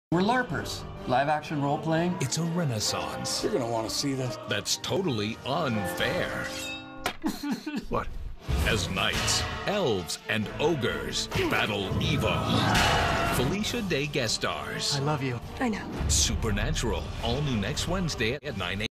We're LARPers. Live-action role-playing. It's a renaissance. You're gonna want to see this. That's totally unfair. What? As knights, elves, and ogres battle evil. Felicia Dэй guest stars. I love you. I know. Supernatural, all new next Wednesday at 9 a.m.